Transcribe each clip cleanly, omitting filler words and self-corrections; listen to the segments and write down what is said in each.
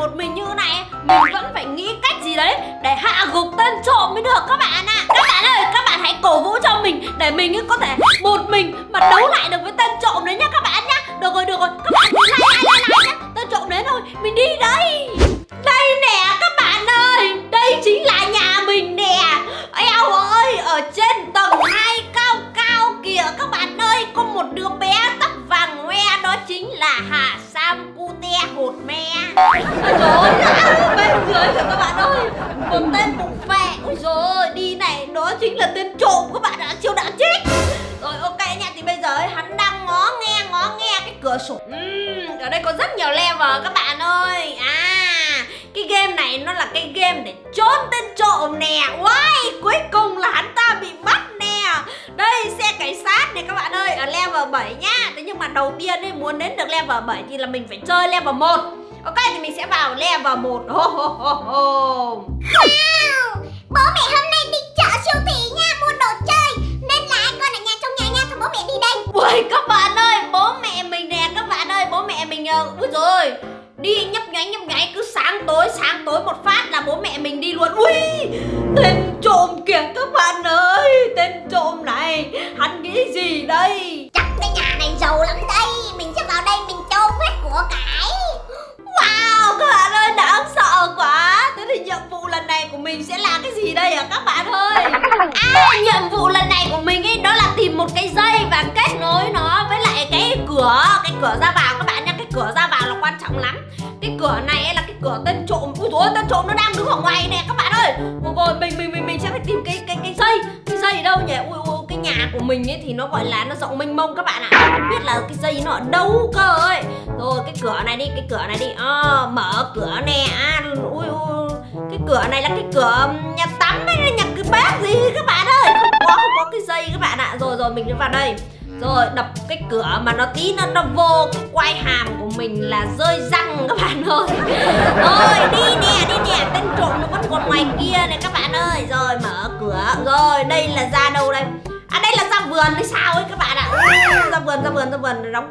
một mình như thế này, mình vẫn phải nghĩ cách gì đấy để hạ gục tên trộm mới được các bạn ạ. Các bạn ơi, các bạn hãy cổ vũ cho mình để mình có thể một mình mà đấu lại được với tên trộm đấy nhá các bạn nhá. Được rồi, các bạn lại nhá. Tên trộm đến rồi, mình đi đây. Đây nè các bạn ơi, đây chính là nhà mình nè. Eo ơi, ở trên tầng 2 cao cao kìa các bạn ơi, có một đứa bé tóc vàng hoe, đó chính là Hà Sam Cute hột me. Trời ơi, bên dưới kìa các bạn ơi, một tên bụng phệ. Ôi trời ơi, đi này, đó chính là tên trộm các bạn ạ, siêu đã chết. Rồi ok nha, thì bây giờ hắn đang ngó nghe cái cửa sổ. Ở đây có rất nhiều level các bạn ơi. Cái game này nó là cái game để trốn tên trộm nè. Wow, cuối cùng là hắn ta bị bắt nè. Đây, xe cảnh sát này các bạn ơi, ở level 7 nhá. Thế nhưng mà đầu tiên ấy, muốn đến được level 7 thì là mình phải chơi level 1. Ok, thì mình sẽ vào level 1. Wow, bố mẹ hôm nay đi chợ siêu thị nha, mua đồ chơi, nên là con ở nhà trong nhà nha, thôi bố mẹ đi đây. Ui các bạn ơi, bố mẹ mình nè các bạn ơi, bố mẹ mình ui dồi ôi, đi nhấp nháy cứ sáng tối một phát là bố mẹ mình đi luôn. Ui, tên trộm kìa các bạn ơi, tên trộm này hắn nghĩ gì đây? Chắc cái nhà này giàu lắm đây, mình sẽ vào đây mình trộm hết của cải. Wow, các bạn ơi, đáng sợ quá. Thế thì nhiệm vụ lần này của mình sẽ là cái gì đây hả các bạn ơi? Nhiệm vụ lần này của mình ấy, đó là tìm một cái dây và kết nối nó với lại cái cửa ra vào các bạn nha. Cái cửa ra vào là quan trọng lắm. Cái cửa này ấy là cái cửa tên trộm. Ui dồi, tên trộm nó đang đứng ở ngoài nè các bạn ơi. Rồi mình sẽ phải tìm cái dây ở đâu nhỉ? Ui cái nhà của mình ấy thì nó gọi là nó rộng mênh mông các bạn ạ. Không biết là cái dây nó ở đâu cơ ấy. Rồi cái cửa này đi, mở cửa nè. Ui cái cửa này là cái cửa nhà tắm hay là nhà cái bếp gì các bạn ơi. Không có cái dây các bạn ạ. Rồi mình sẽ vào đây. Rồi đập cái cửa mà nó tí nó vô cái quai hàm của mình là rơi răng các bạn ơi. Rồi đi nè, tên trộm nó vẫn còn ngoài kia này các bạn ơi. Rồi mở cửa. Rồi đây là ra đâu đây? Đây là ra vườn hay sao ấy các bạn ạ. Ra vườn. Đóng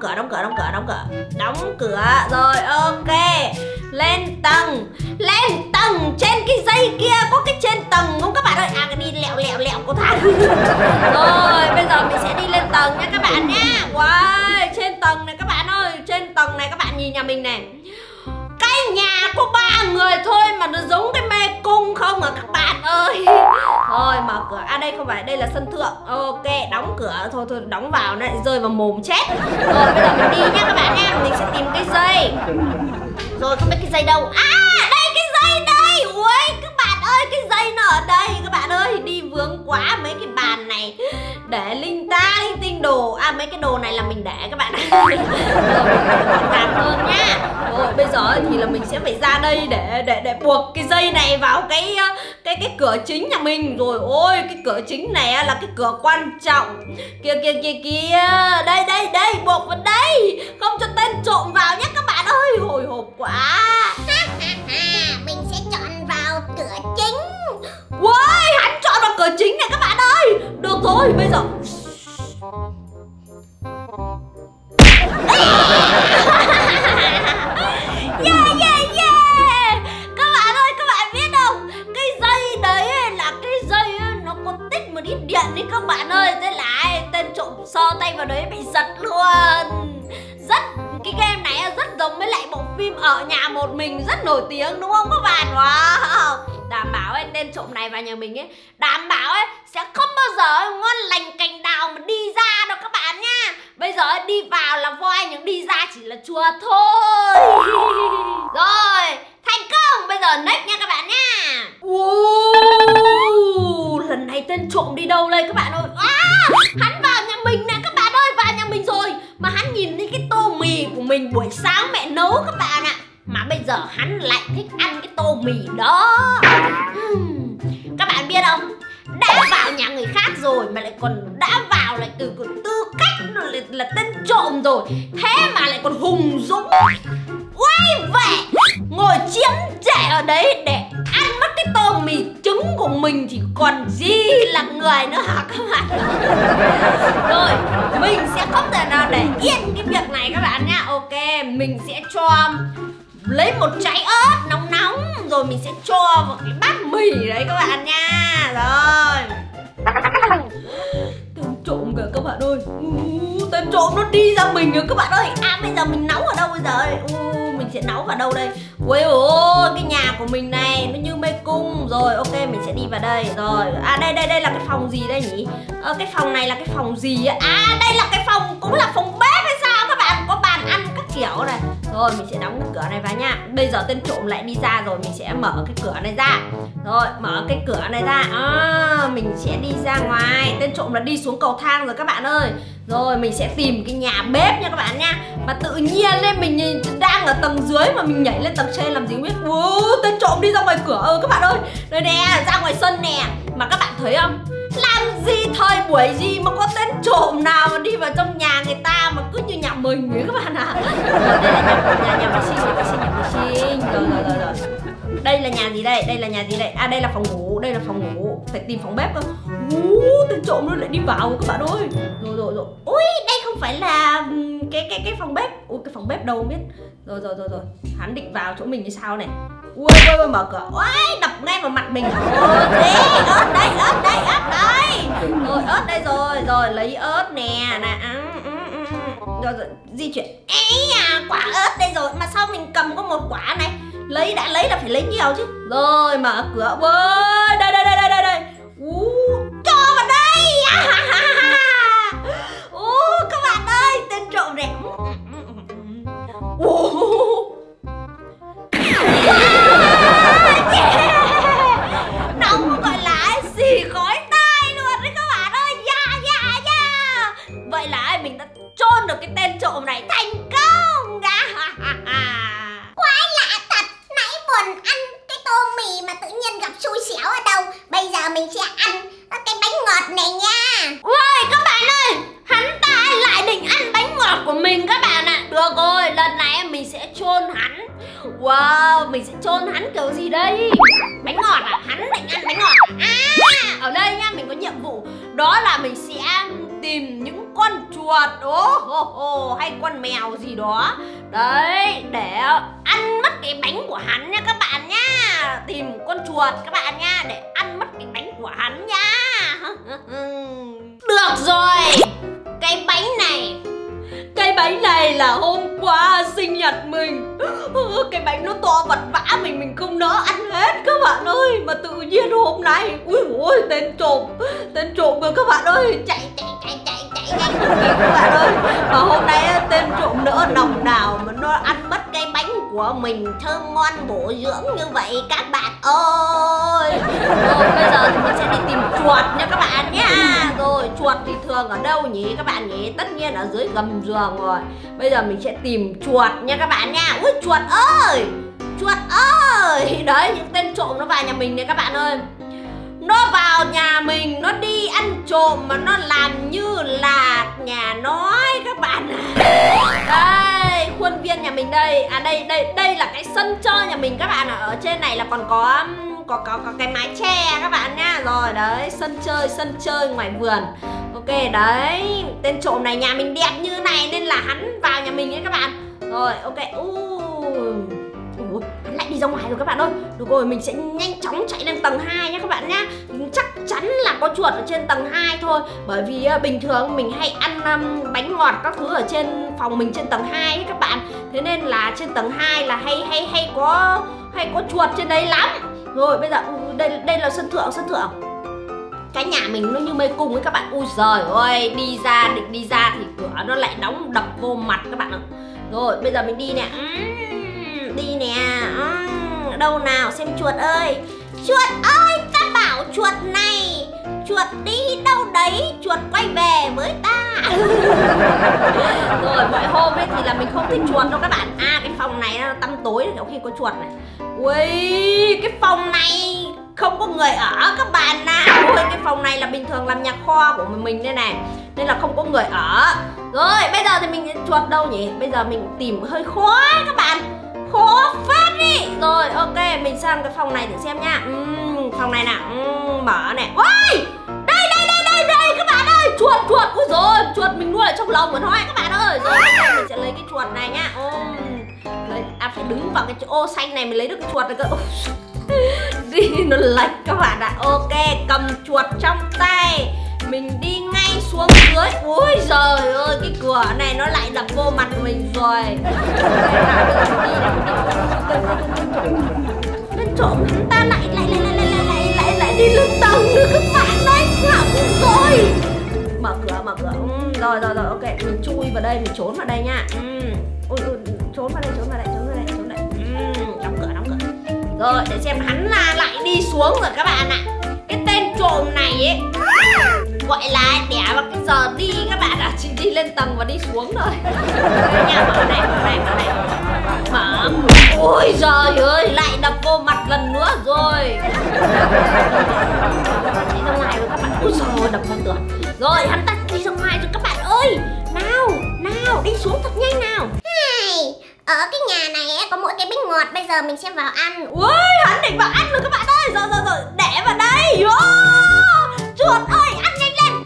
cửa. Rồi ok. Lên tầng. Trên cái dây kia có cái trên tầng không các bạn ơi? Đi lẹo có thang. Rồi bây giờ mình sẽ đi lên tầng nha các bạn nhá. Wow, trên tầng này các bạn ơi. Trên tầng này các bạn nhìn nhà mình này. Cái nhà có 3 người thôi mà nó giống cái mê cung không à các bạn ơi. Rồi mở cửa. Đây không phải, đây là sân thượng. Ok, đóng cửa. Thôi đóng vào nó lại rơi vào mồm chết. Rồi bây giờ mình đi nha các bạn nha. Mình sẽ tìm cái dây. Rồi không biết cái dây đâu. Đây cái dây đây. Ui các bạn ơi, cái dây nó ở đây các bạn ơi. Đi vướng quá mấy cái bàn này để linh tinh đồ. Mấy cái đồ này là mình để các bạn. Rồi mình phải gọn gàng hơn nhá. Rồi bây giờ thì là mình sẽ phải ra đây để buộc cái dây này vào cái cửa chính nhà mình. Rồi ôi cái cửa chính này là cái cửa quan trọng. Kìa đây buộc vào đây, không cho tên trộm vào nhé các bạn ơi. Hồi hộp quá. Mình sẽ chọn vào cửa chính. Ui, hắn chọn vào cửa chính này các bạn ơi. Được rồi, bây giờ Yeah. Các bạn ơi, các bạn biết không? Cái dây đấy là cái dây nó có tích một ít điện đấy các bạn ơi. Thế là tên trộm sờ tay vào đấy bị giật luôn. Cái game này rất giống với lại bộ phim Ở Nhà Một Mình rất nổi tiếng đúng không các bạn? Wow. Đảm bảo tên trộm này vào nhà mình ấy, đảm bảo sẽ không bao giờ ngon lành cành đào mà đi ra đâu các bạn nha. Bây giờ đi vào là voi nhưng đi ra chỉ là chùa thôi. Rồi, thành công. Bây giờ next nha các bạn nha. Lần này tên trộm đi đâu đây các bạn ơi? Hắn vào nhà mình nè các bạn ơi, vào nhà mình rồi. Mà hắn nhìn thấy cái tô mì của mình buổi sáng mẹ nấu các bạn ạ. Mà bây giờ hắn lại thích ăn cái tô mì đó. Các bạn biết không? Đã vào nhà người khác rồi mà lại còn đã vào lại từ tư cách là tên trộm rồi, thế mà lại còn hùng dũng quay về ngồi chiếm trệ ở đấy để ăn mất cái tô mì trứng của mình thì còn gì là người nữa hả các bạn? Rồi mình sẽ không thể nào để yên cái việc này các bạn nha. Ok, mình sẽ cho lấy một trái ớt nóng nóng, rồi mình sẽ cho vào cái bát mì đấy các bạn nha. Rồi tên trộm kìa các bạn ơi. Tên trộm nó đi ra mình rồi các bạn ơi. À bây giờ mình nấu ở đâu bây giờ? Mình sẽ nấu vào đâu đây? Ui ôi, cái nhà của mình này nó như mê cung. Rồi ok, mình sẽ đi vào đây. Rồi, à đây là cái phòng gì đây nhỉ? Cái phòng này là cái phòng gì á? À đây là cái phòng, cũng là phòng bếp hay sao các bạn? Có bàn ăn các kiểu này. Rồi mình sẽ đóng cái cửa này vào nha. Bây giờ tên trộm lại đi ra rồi, mình sẽ mở cái cửa này ra. Rồi mở cái cửa này ra. Mình sẽ đi ra ngoài. Tên trộm là đi xuống cầu thang rồi các bạn ơi. Rồi mình sẽ tìm cái nhà bếp nha các bạn nha. Mà tự nhiên lên mình đang ở tầng dưới mà mình nhảy lên tầng trên làm gì không biết. Tên trộm đi ra ngoài cửa các bạn ơi. Đây nè, ra ngoài sân nè. Mà các bạn thấy không? Làm gì thời buổi gì mà có tên trộm nào mà đi vào trong nhà người ta mà cứ như nhà mình ấy các bạn ạ. Rồi đây là nhà vệ sinh, Rồi. Đây là nhà gì đây? Đây là nhà gì đây? À đây là phòng ngủ, đây là phòng ngủ. Phải tìm phòng bếp cơ. Tên trộm nó lại đi vào rồi các bạn ơi. Rồi. Ui, đây không phải là cái phòng bếp. Ui, cái phòng bếp đâu không biết. Rồi. Hắn định vào chỗ mình như sao này. Ui, mở cửa. Ui, đập ngay vào mặt mình. Thế, ớt đây. Rồi, ớt đây rồi, lấy ớt nè. Rồi, di chuyển. Quả ớt đây rồi. Mà sao mình cầm có một quả này? Đã lấy là phải lấy nhiều chứ. Rồi, mở cửa. Ui, đây. Cho vào đây. Các bạn ơi, tên trộm này. Nó không gọi là xì khói tai luôn đấy các bạn ơi. Vậy là mình đã chôn được cái tên trộm này thành công. Quái lạ thật. Nãy buồn ăn cái tô mì mà tự nhiên gặp xui xẻo ở đâu. Bây giờ mình sẽ ăn cái bánh ngọt này nha. Ôi các bạn ơi, hắn ta lại định ăn bánh ngọt của mình các bạn ạ. Được rồi, lần này mình sẽ chôn hắn. Wow, mình sẽ chôn hắn kiểu gì đây? Bánh ngọt à? Hắn định ăn bánh ngọt à? Ở đây nhá, mình có nhiệm vụ. Đó là mình sẽ tìm những con chuột hay con mèo gì đó. Đấy, để ăn mất cái bánh của hắn nha các bạn nhá. Tìm con chuột các bạn nha, để ăn mất cái bánh của hắn nha. Được rồi, cái bánh này là hôm qua sinh nhật mình. Cái bánh nó to vật vã, mình không nỡ ăn hết các bạn ơi. Mà tự nhiên hôm nay, ui tên trộm rồi các bạn ơi. Chạy các bạn ơi. Mà hôm nay tên trộm nỡ nòng nào mà nó ăn mất cái bánh của mình thơm ngon bổ dưỡng như vậy các bạn ơi. Rồi bây giờ thì mình sẽ đi tìm chuột nha các bạn nhá. Rồi chuột thì thường ở đâu nhỉ các bạn nhỉ? Tất nhiên ở dưới gầm giường rồi. Bây giờ mình sẽ tìm chuột nha các bạn nha. Ui chuột ơi. Đấy, những tên trộm nó vào nhà mình này các bạn ơi. Nó vào nhà mình, nó đi ăn trộm mà nó làm như là nhà nói các bạn. Đây, khuôn viên nhà mình đây. À đây là cái sân chơi nhà mình các bạn ạ. Ở trên này là còn có cái mái che các bạn nha. Rồi đấy, sân chơi ngoài vườn. Ok đấy, tên trộm này nhà mình đẹp như này nên là hắn vào nhà mình ấy các bạn. Rồi ok. Hắn lại đi ra ngoài rồi các bạn ơi. Được rồi, mình sẽ nhanh chóng chạy lên tầng 2 nhé các bạn nhá. Chắc chắn là có chuột ở trên tầng 2 thôi. Bởi vì bình thường mình hay ăn bánh ngọt các thứ ở trên phòng mình trên tầng 2 ấy các bạn. Thế nên là trên tầng 2 là hay có chuột trên đấy lắm. Rồi bây giờ đây là sân thượng. Cái nhà mình nó như mê cung ấy các bạn. Ui giời ơi, định đi ra thì cửa nó lại đóng đập vô mặt các bạn ạ. Rồi bây giờ mình đi nè. Đâu nào xem chuột ơi. Ta bảo chuột này. Chuột đi đâu đấy, chuột quay về với ta. Rồi mọi hôm ấy thì là mình không thích chuột đâu các bạn. Cái phòng này nó tăm tối kiểu khi có chuột này. Ui, cái phòng này không có người ở các bạn ạ. Ôi, cái phòng này là bình thường làm nhà kho của mình đây này, nên là không có người ở. Rồi bây giờ thì mình chuột đâu nhỉ? Bây giờ mình tìm hơi khó các bạn. Khó phết đi. Rồi ok, mình sang cái phòng này thử xem nha. Phòng này nào. Mở này. Ôi, đây các bạn ơi. Chuột. Ui rồi, chuột mình nuôi ở trong lồng của nó các bạn ơi. Rồi mình sẽ lấy cái chuột này nhá. Đấy, phải đứng vào cái ô xanh này mới lấy được cái chuột này cơ. Đi nó lệch các bạn ạ. Ok, cầm chuột trong tay, mình đi ngay xuống dưới. Ôi giời ơi, cái cửa này nó lại đập vô mặt mình rồi. Tên trộm hắn ta lại đi lên tầng nữa các bạn đấy. Hỏng rồi. Mở cửa. Rồi, ok, mình chui vào đây, mình trốn vào đây nha. Ui, trốn vào đây. Đóng cửa. Rồi, để xem hắn là lại đi xuống rồi các bạn ạ. Cái tên trộm này ấy, gọi là đẻ vào cái giờ đi các bạn ạ. Chỉ đi lên tầng và đi xuống thôi. Nha, mở này. Mở. Ôi giời ơi, lại đập vô mặt lần nữa rồi. Chạy ra ngoài rồi các bạn. Ôi giời ơi, đập vào tường. Rồi, hắn ta đi ra ngoài rồi các bạn ơi. Nào, đi xuống thật nhanh nào. Ở cái nhà này có mỗi cái bánh ngọt, bây giờ mình sẽ vào ăn. Ui, hắn định vào ăn rồi các bạn ơi. Rồi, để vào đây. Chuột ơi, ăn nhanh lên.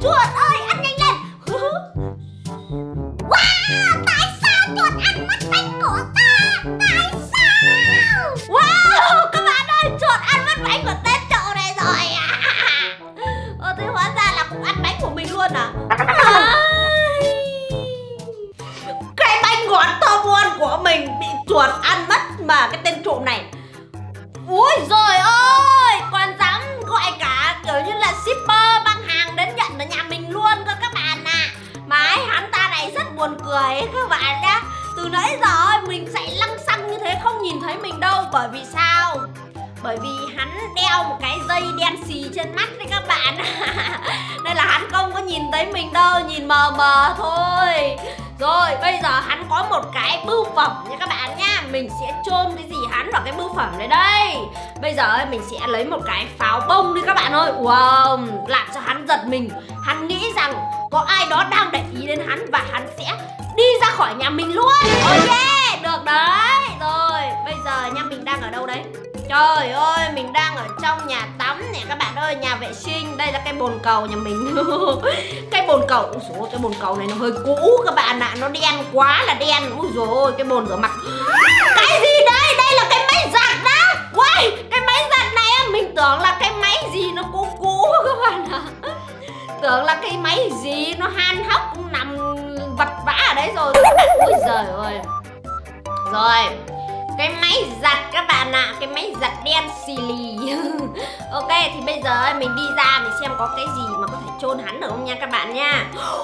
Wow, tại sao chuột ăn mất bánh của ta? Tại sao? Wow, các bạn ơi, chuột ăn mất bánh của tên trộm này rồi. Thế hóa ra là cũng ăn bánh của mình luôn à? Cái bánh ngọt thơm ngon của mình bị chuột ăn mất mà cái tên trộm này. Ui giời ơi, còn dám gọi cả kiểu như là shipper băng hàng đến nhận ở nhà mình luôn cơ các bạn ạ. Mà hắn ta này rất buồn cười ấy, các bạn nhá. Từ nãy giờ mình chạy lăng xăng như thế không nhìn thấy mình đâu. Bởi vì sao? Bởi vì hắn đeo một cái dây đen xì trên mắt đấy các bạn. Nên là hắn không có nhìn thấy mình đâu, nhìn mờ mờ thôi. Rồi, bây giờ hắn có một cái bưu phẩm nha các bạn nhá. Mình sẽ chôn cái gì hắn vào cái bưu phẩm này đây. Bây giờ mình sẽ lấy một cái pháo bông đi các bạn ơi. Wow, làm cho hắn giật mình. Hắn nghĩ rằng có ai đó đang để ý đến hắn và hắn sẽ đi ra khỏi nhà mình luôn. Oh yeah, được đấy. Rồi, bây giờ nha, mình đang ở đâu đấy? Trời ơi, mình đang ở trong nhà tắm nè các bạn ơi, nhà vệ sinh. Đây là cái bồn cầu nhà mình. Cái bồn cầu, ui dồi ôi, cái bồn cầu này nó hơi cũ các bạn ạ. Nó đen quá là đen. Ui dồi ôi, cái bồn rửa mặt. Cái gì đây? Đây là cái máy giặt đó. Ui, cái máy giặt này mình tưởng là cái máy gì nó cũ các bạn ạ. Tưởng là cái máy gì nó han hóc nằm vật vã ở đấy rồi. Ui giời ơi. Rồi, cái máy giặt các bạn ạ, cái máy giặt đen xì lì. Ok, thì bây giờ mình đi ra mình xem có cái gì mà có thể chôn hắn được không nha các bạn nha.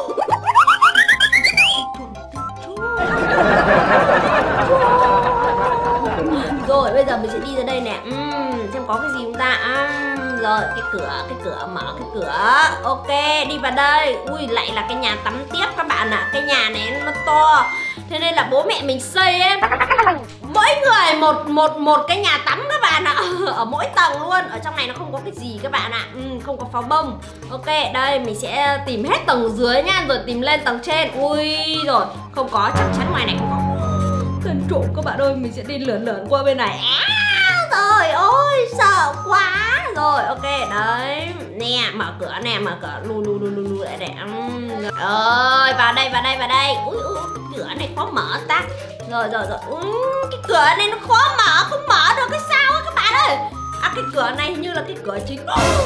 Rồi, bây giờ mình sẽ đi ra đây nè. Xem có cái gì không ta. Rồi, cái cửa, mở cái cửa. Ok, đi vào đây. Ui, lại là cái nhà tắm tiếp các bạn ạ. Cái nhà này nó to, thế nên là bố mẹ mình xây ấy, mỗi người một cái nhà tắm các bạn ạ. Ở mỗi tầng luôn. Ở trong này nó không có cái gì các bạn ạ. Không có pháo bông. Ok, đây mình sẽ tìm hết tầng dưới nha, rồi tìm lên tầng trên. Ui rồi, không có, chắc chắn ngoài này không có. Tên trộm các bạn ơi, mình sẽ đi lượn qua bên này. Trời ơi, sợ quá. Rồi, ok, đấy. Nè, mở cửa lù lại để. Rồi, vào đây. Ui, cửa này khó mở ta. Rồi. Cái cửa này nó khó mở, không mở được cái sao ấy các bạn ơi. Cái cửa này hình như là cái cửa chính.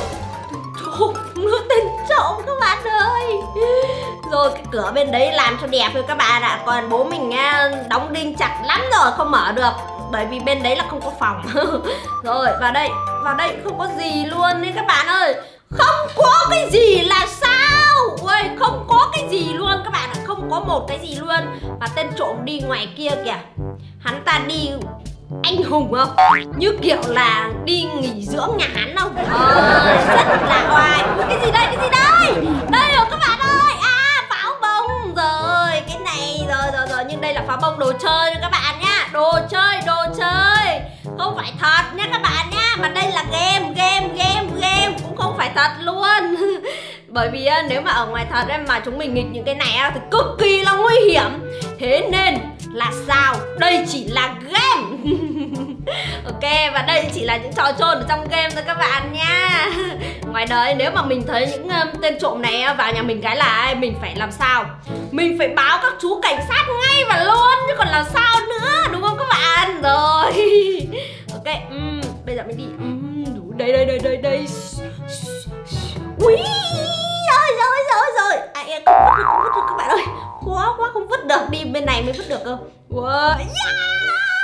Tên trộm các bạn ơi. Rồi, cái cửa bên đấy làm cho đẹp thôi các bạn ạ. Còn bố mình đóng đinh chặt lắm rồi, không mở được. Bởi vì bên đấy là không có phòng. Rồi, vào đây không có gì luôn đấy các bạn ơi. Không có cái gì là sao? Ui, không có cái gì luôn các bạn ạ. Không có một cái gì luôn. Và tên trộm đi ngoài kia kìa. Hắn ta đi anh hùng không? Như kiểu là đi nghỉ dưỡng nhà hắn không? Rất là oai. Cái gì đây? Đây rồi các bạn ơi. Pháo bông. Rồi, cái này rồi. Nhưng đây là pháo bông đồ chơi các bạn nhá. Đồ chơi. Không phải thật nha các bạn nhá. Mà đây là game. Cũng không phải thật luôn. Bởi vì nếu mà ở ngoài thật mà chúng mình nghịch những cái này thì cực kỳ là nguy hiểm. Thế nên là sao? Đây chỉ là game. Ok, và đây chỉ là những trò trôn ở trong game thôi các bạn nha. Ngoài đời nếu mà mình thấy những tên trộm này vào nhà mình cái là mình phải làm sao? Mình phải báo các chú cảnh sát ngay và luôn, chứ còn làm sao nữa, đúng không các bạn? Rồi. Ok, bây giờ mình đi. Đây. Ui, rồi. Không vứt được các bạn ơi. Khó quá không vứt được, đi bên này mới vứt được cơ. Wow. Yeah.